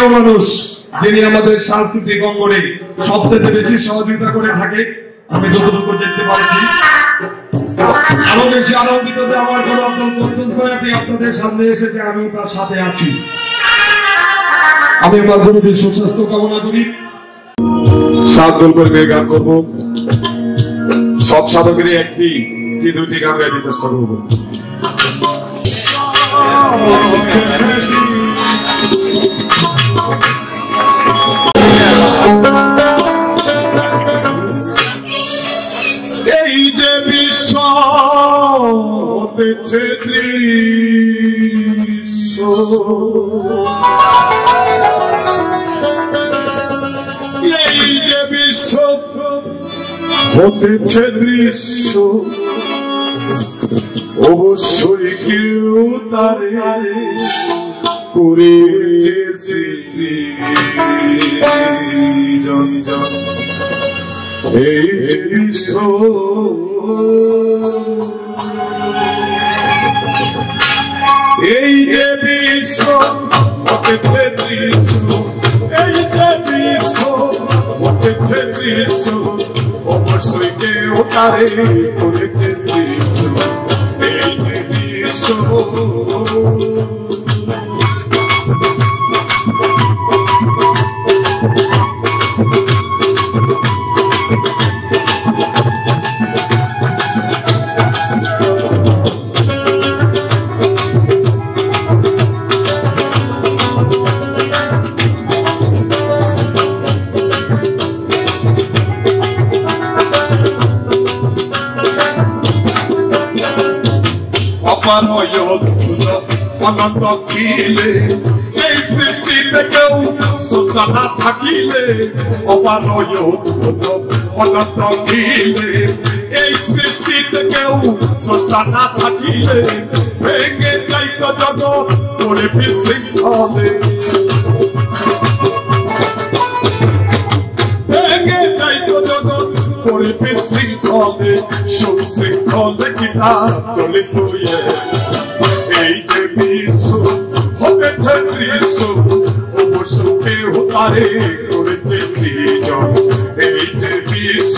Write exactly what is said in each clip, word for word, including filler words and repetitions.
প্রিয় মানুষ যিনি আমাদের সাংস্কৃতিক অঙ্গনে সবচেয়ে বেশি সহযোগিতা করে থাকে, আমি যতটুকু দেখতে পাচ্ছি। আরো বেশি আনন্দিত যে আমার কোনো আপনাদের সামনে এসেছে, আমিও তার সাথে আছি। আমি আমার গুরুদের সুস্বাস্থ্য কামনা করি। সাত দল করে মেয়ে গান করবো, সব সাধকেরই একটি কি দুটি গান গাইতে চেষ্টা করবো। এই যে বিশ্ব হতেছে দৃশ্য, এই যে বিশ্ব হতেছে দৃশ্য, অবশ্যই কেউ তারে করেছে এই বিশ্ব, এই যে বিশ্ব হতেছে দৃশ্য, এই যে বিশ্ব হতেছে দৃশ্য, অবশ্যই কেউ তারে করেছে এই যে বিশ্ব। অনন্ত খিলে এই সৃষ্টিতে কেউ সত্তা না থাকিলে, অপারয় অনন্ত খিলে এই সৃষ্টিতে কেউ সত্তা না থাকিলে, ভেঙে যাইত জগৎ করে বিশৃঙ্খলে, ভেঙে যাইত জগৎ করে বিশৃঙ্খলে, সুশৃঙ্খলে কিনা চলিত এই যে বিশ্ব হতেছে দৃশ্য, অবশ্য কেউ তারে করেছে সৃজন এই যে বিশ্ব।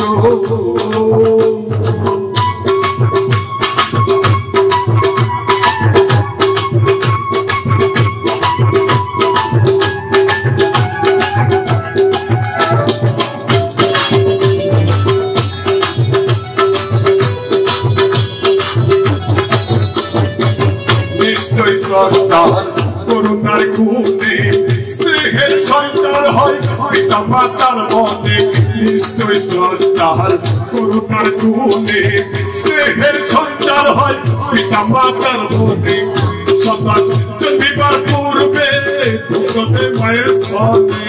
করুণার গুণে স্নেহের সঞ্চার হয় পিতা মাতার মনে, নিশ্চয় স্রষ্টার করুণার গুণে স্নেহের সঞ্চার হয় পিতা মাতার মনে, সন্তান জন্মিবার পূর্বে দুঃখতে মায়ের স্তনে,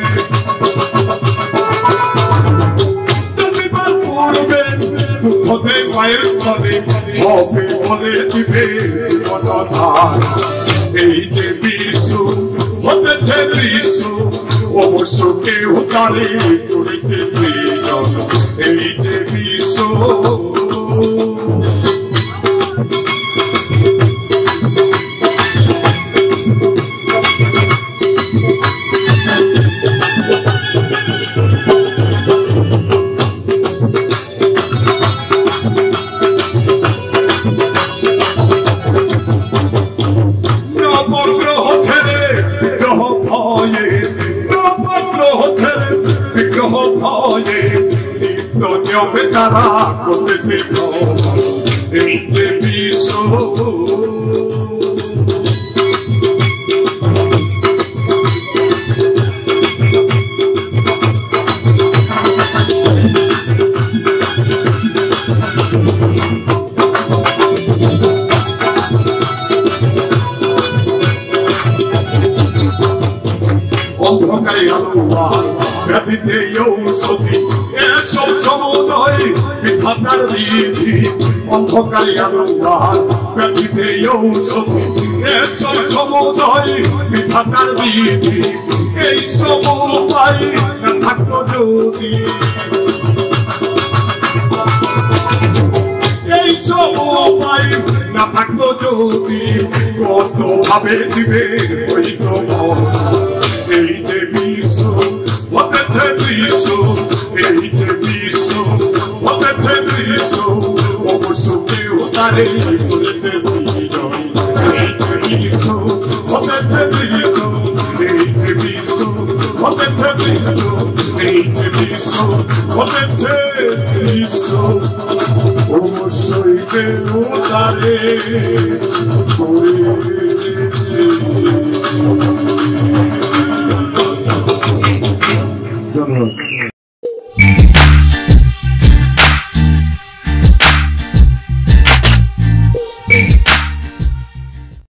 জন্মিবার পূর্বে দুঃখতে মায়ের স্তনে, হবে বলে দিবে জীবনধার এই যে বিশ্ব হতেছে দৃশ্য, অবশ্য কেউ তারে করেছে সৃজন এই যে বিশ্ব। তারা করতেছে এই যে বিশ্ব, অন্ধকারে আলো ব্যাধিতে ঔষধি এসব সমুদয় বিধাতার বিধি, অন্ধকারে আলোর ব্যাধিতে ঔষধি এসব সমুদয় বিধাতার বিধি, এই সব উপায় না থাকতো যদি, এই সব উপায় না থাকতো যদি কত ভাবে দিবে হইতো এই যে বিশ্ব হতেছে দৃশ্য এই যে বিশ্ব হতেছে দৃশ্য অবশ্য কেউ তারে বলেছে এই যে বিশ্ব হতেছে দৃশ্য এই যে বিশ্ব হতেছে দৃশ্য এই যে বিশ্ব হতেছে দৃশ্য অবশ্যই কেউ তারে বলেছে